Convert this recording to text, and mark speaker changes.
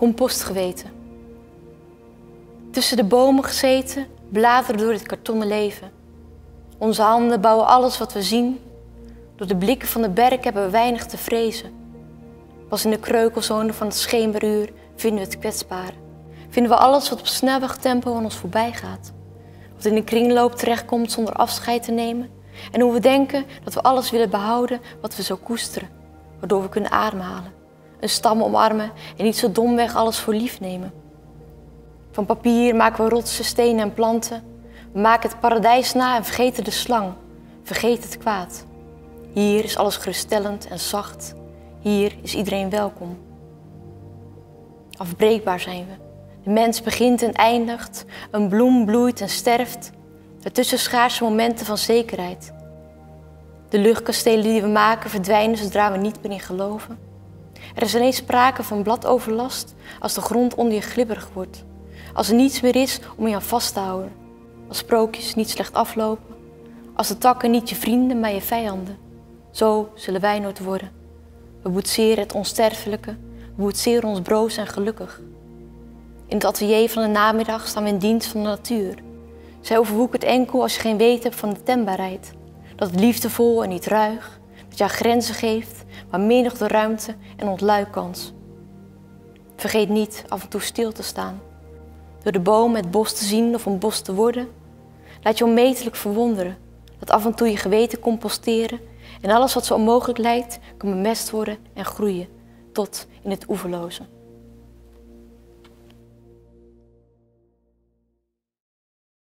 Speaker 1: compost geweten. Tussen de bomen gezeten, bladeren door dit kartonnen leven. Onze handen bouwen alles wat we zien. Door de blikken van de berk hebben we weinig te vrezen. Pas in de kreukelzone van het schemeruur vinden we het kwetsbare. Vinden we alles wat op snelweg tempo aan ons voorbij gaat. Wat in een kringloop terechtkomt zonder afscheid te nemen. En hoe we denken dat we alles willen behouden wat we zo koesteren. Waardoor we kunnen ademhalen. Een stam omarmen en niet zo domweg alles voor lief nemen. Van papier maken we rotsen, stenen en planten. We maken het paradijs na en vergeten de slang. Vergeten het kwaad. Hier is alles geruststellend en zacht. Hier is iedereen welkom. Afbreekbaar zijn we. De mens begint en eindigt. Een bloem bloeit en sterft. Ertussen schaarse momenten van zekerheid. De luchtkastelen die we maken verdwijnen zodra we niet meer in geloven. Er is alleen sprake van bladoverlast als de grond onder je glibberig wordt. Als er niets meer is om je aan vast te houden. Als sprookjes niet slecht aflopen. Als de takken niet je vrienden, maar je vijanden. Zo zullen wij nooit worden. We boetseren het onsterfelijke. We boetseren ons broos en gelukkig. In het atelier van de namiddag staan we in dienst van de natuur. Zij overwoekert enkel als je geen weet hebt van de tembaarheid. Dat het liefdevol en niet ruig. Dat je haar grenzen geeft, maar menigte ruimte en ontluikkans. Vergeet niet af en toe stil te staan. Door de boom het bos te zien of een bos te worden. Laat je onmetelijk verwonderen. Laat af en toe je geweten composteren. En alles wat zo onmogelijk lijkt, kan bemest worden en groeien. Tot in het oeverloze.